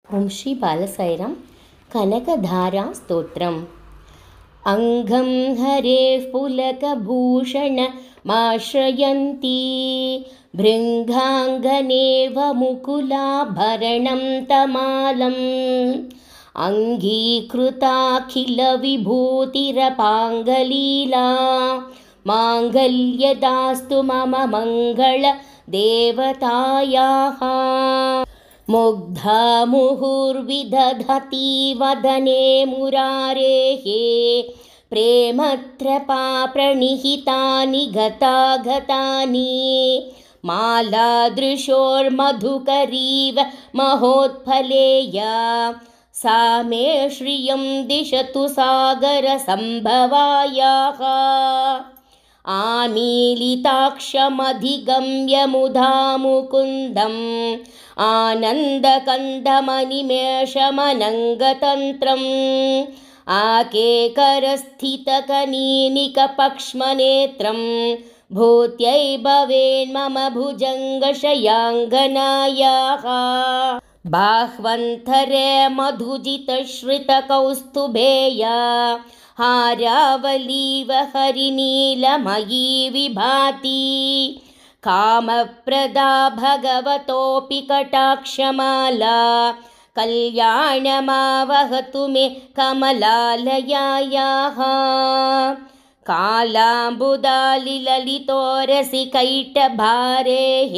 ओं श्री बालसाईराम कनकधारा स्तोत्रम् अंगं हरेः पुलकभूषणमाश्रयन्ती भृङ्गाङ्गनेव मुकुलाभरणं तमालम् अङ्गीकृताखिलविभूतिरपाङ्गलीला माङ्गल्यदास्तु मम मङ्गलदेवतायाः मुग्धा मुहुर्विदधति वदने मुरारेः प्रेमत्रपा प्रणिहितानि गतागतानि मालादृशोर्मधुकरीव महोत्फलेया सा मे श्रियं दिशतु सागरसम्भवायाः आमीलिताक्षमधिगम्य मुधा मुकुन्दम् आनन्दकन्दमनिमेषमनङ्गतन्त्रम् आकेकरस्थितकनीनिकपक्ष्मनेत्रं भूत्यै भवेन्मम भुजङ्गशयाङ्गनायाः बाह्वन्तरे मधुजितश्रितकौस्तुभेया हारावलीव हरिनीलमयी विभाति कामप्रदा भगवतोऽपि कटाक्षमाला कल्याणमावहतु मे कमलालयायाः कालाम्बुदालिललितोरसिकैटभारेः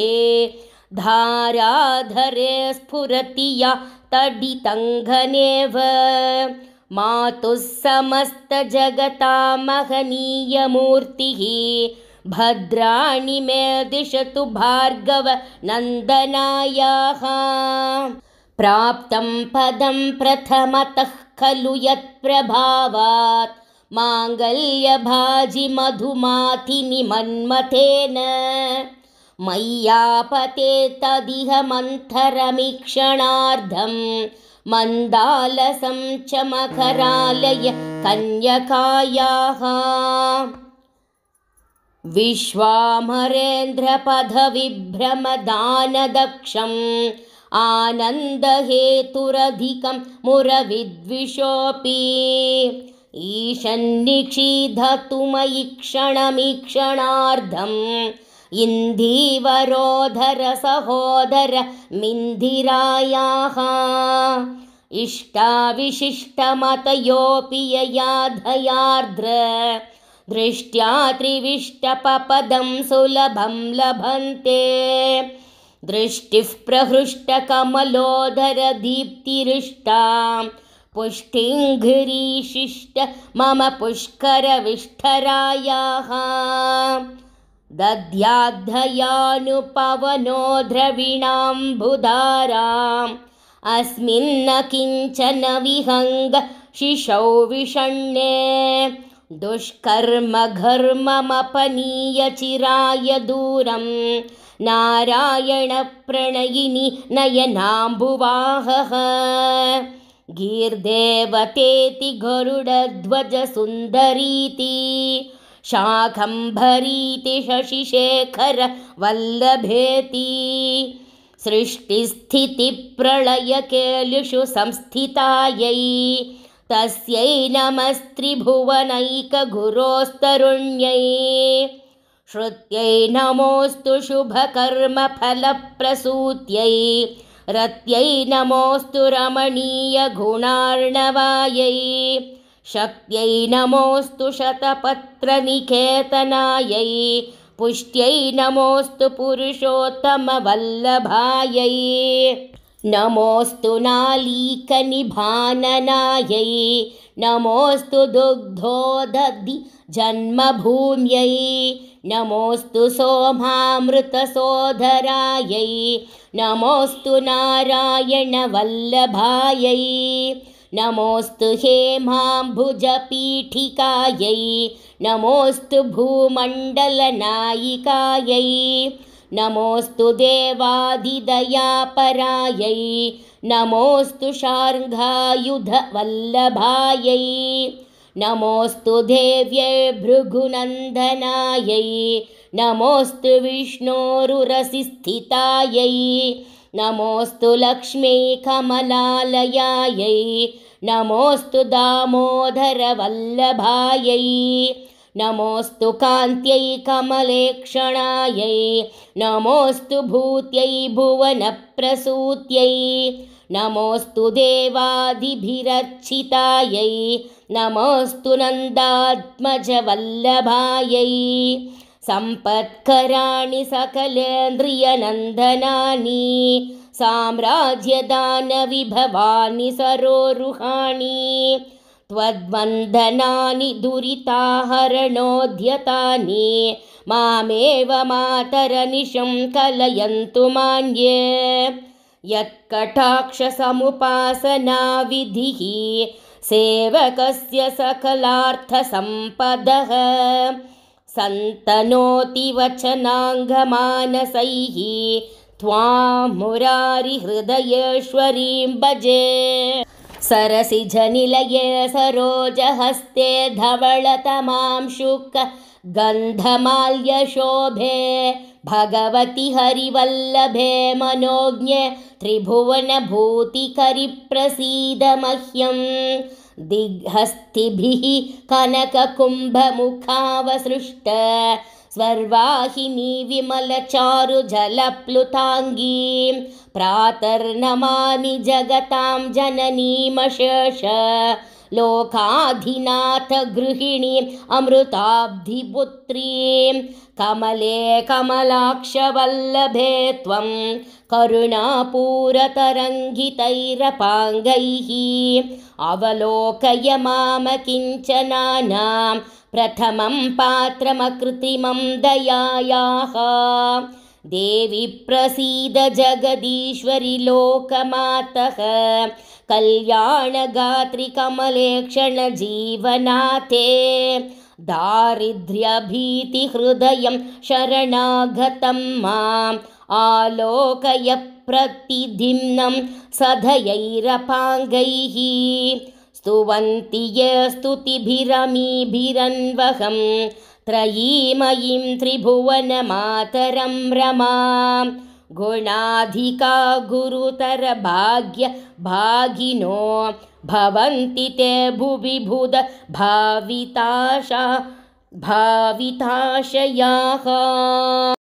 धाराधरे स्फुरति या तडितङ्घनेव मातुः समस्तजगतां महनीयमूर्तिः भद्राणि मे दिशतु भार्गव नन्दनायाः प्राप्तं पदं प्रथमतः खलु यत्प्रभावात् माङ्गल्यभाजि मधुमाथिनि मन्मथेन मय्यापते तदिह मन्थरमीक्षणार्धं मन्दालसं च मकरालय कन्यकायाः विश्वामरेन्द्रपदविभ्रमदानदक्षम् आनन्दहेतुरधिकं मुरविद्विषोऽपि ईशन्निक्षिधतु मयि क्षणमीक्षणार्धम् इन्धीवरोधरसहोदर मिन्धिरायाः इष्टाविशिष्टमतयोऽपि ययाधयार्द्र दृष्ट्या त्रिविष्टपपदं सुलभं लभन्ते दृष्टिः प्रहृष्टकमलोदरदीप्तिरिष्टां पुष्टिङ्घ्रीशिष्ट मम पुष्करविष्ठरायाः दद्याद्धयानुपवनो द्रविणाम्बुधाराम् अस्मिन्न किञ्चन विहङ्ग शिशौ विषण्णे दुष्कर्मघर्ममपनीय चिराय दूरं नारायणप्रणयिनि नयनाम्बुवाहः गीर्देवतेति गरुडध्वजसुन्दरीति शाकम्भरीति शशिशेखर वल्लभेति सृष्टिस्थितिप्रलयकेलिषु संस्थितायै तस्यै नमस्त्रिभुवनैकगुरोस्तरुण्यै श्रुत्यै नमोऽस्तु शुभकर्मफलप्रसूत्यै रत्यै नमोऽस्तु रमणीयगुणार्णवायै शक्त्यै नमोऽस्तु शतपत्रनिकेतनायै पुष्ट्यै नमोऽस्तु पुरुषोत्तमवल्लभायै नमोऽस्तु नालीकनिभाननायै नमोऽस्तु दुग्धोदधि जन्मभूम्यै नमोऽस्तु सोमामृतसोदरायै नमोऽस्तु नारायणवल्लभायै नमोऽस्तु हेमाम्बुजपीठिकायै नमोऽस्तु भूमण्डलनायिकायै नमोऽस्तु देवादिदयापरायै नमोऽस्तु शार्ङ्गायुधवल्लभायै नमोऽस्तु देव्यै भृगुनन्दनायै नमोऽस्तु विष्णोरुरसिस्थितायै नमोऽस्तु लक्ष्म्यै कमलालयायै नमोऽस्तु दामोदरवल्लभायै नमोऽस्तु कान्त्यै कमलेक्षणायै नमोऽस्तु भूत्यै भुवनप्रसूत्यै नमोऽस्तु देवादिभिरर्चितायै नमोऽस्तु नन्दात्मजवल्लभायै सम्पत्कराणि सकलेन्द्रियनन्दनानि साम्राज्यदानविभवानि सरोरुहाणि त्वद्वन्दनानि दुरिताहरणोद्यतानि मामेव मातरनिशं कलयन्तु मान्ये यत्कटाक्षसमुपासनाविधिः सेवकस्य सकलार्थसम्पदः सन्तनोति वचनाङ्गमानसैः त्वां मुरारिहृदयेश्वरीं भजे सरसिजनिलये सरोजहस्ते धवळतमां शुक गन्धमाल्यशोभे भगवति हरिवल्लभे मनोज्ञे त्रिभुवनभूतिकरिप्रसीद मह्यं दिग्हस्तिभिः कनककुम्भमुखावसृष्ट स्वर्वाहिनी विमलचारुजलप्लुताङ्गीं प्रातर्नमामि जगतां जननीमशेष लोकाधिनाथ गृहिणीम् अमृताब्धिपुत्रीं कमले कमलाक्षवल्लभे त्वं करुणापूरतरङ्गितैरपाङ्गैः अवलोकय माम किञ्चनानां प्रथमं पात्रमकृत्रिमं दयायाः देवी प्रसीद जगदीश्वरि लोकमातः कल्याणगात्रि कमलेक्षणजीवनाथे दारिद्र्यभीतिहृदयं शरणागतं माम् आलोकय प्रतिदिनं सधयैरपाङ्गैः स्तुवन्ति ये स्तुतिभिरमीभिरन्वहं त्रयीमयीं त्रिभुवनमातरं रमां गुणाधिका गुरुतरभाग्यभागिनो भवन्ति ते भुवि बुध भाविताशयाः।